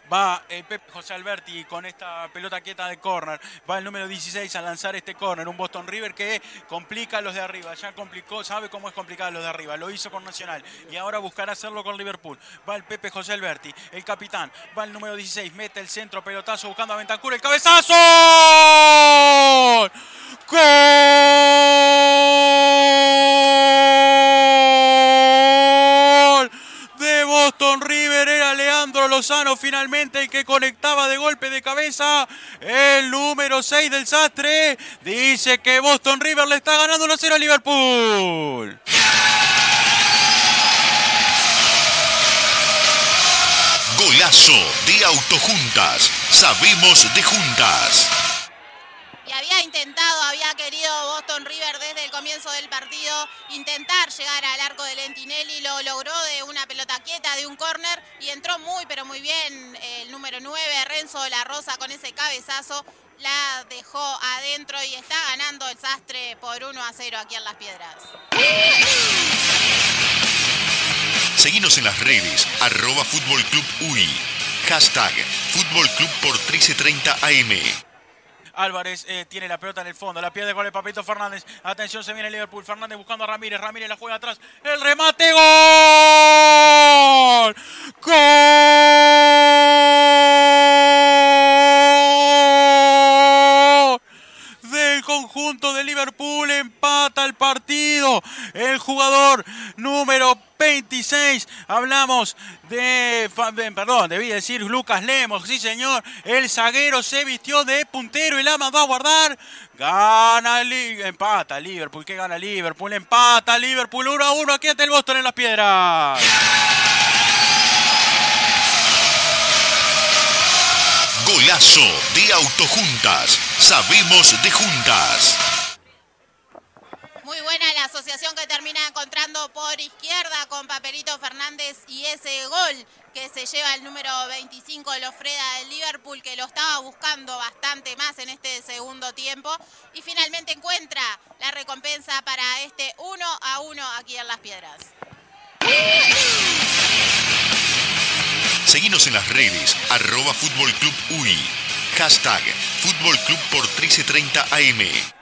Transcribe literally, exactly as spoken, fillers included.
Va el Pepe José Alberti con esta pelota quieta de córner. Va el número dieciséis a lanzar este córner. Un Boston River que complica a los de arriba. Ya complicó, sabe cómo es complicado a los de arriba. Lo hizo con Nacional y ahora buscará hacerlo con Liverpool. Va el Pepe José Alberti, el capitán. Va el número dieciséis, mete el centro, pelotazo buscando a Bentancur. ¡El cabezazo! ¡Gol! Boston River, era Leandro Lozano finalmente el que conectaba de golpe de cabeza. El número seis del Sastre dice que Boston River le está ganando uno a cero a Liverpool. Golazo de Autojuntas. Sabemos de juntas. Y había intentado, había querido Boston River desde el comienzo del partido intentar llegar al arco de Lentinelli, lo logró de una pelota quieta, de un córner, y entró muy pero muy bien el número nueve, Renzo de la Rosa, con ese cabezazo, la dejó adentro y está ganando el Sastre por uno a cero aquí en Las Piedras. Seguinos en las redes, arroba Fútbol Club U I, hashtag Fútbol Club por trece treinta A M. Álvarez eh, tiene la pelota en el fondo, la pierde con el Papito Fernández. Atención, se viene Liverpool. Fernández buscando a Ramírez. Ramírez la juega atrás. El remate. ¡Gol! ¡Gol! Del conjunto de Liverpool. Empata el partido. El jugador número veintiséis, hablamos de, perdón, debí decir Lucas Lemos, sí señor, el zaguero se vistió de puntero y la mandó a guardar. Gana, empata Liverpool, que gana Liverpool, empata Liverpool uno a uno aquí ante el Boston en Las Piedras. Golazo de Autojuntas, sabemos de juntas. Muy buena la asociación que termina encontrando por izquierda con Papelito Fernández y ese gol que se lleva el número veinticinco, Lofreda del Liverpool, que lo estaba buscando bastante más en este segundo tiempo y finalmente encuentra la recompensa para este uno a uno aquí en Las Piedras. Seguinos en las redes, arroba Fútbol Club U I, hashtag Fútbol Club por trece treinta A M.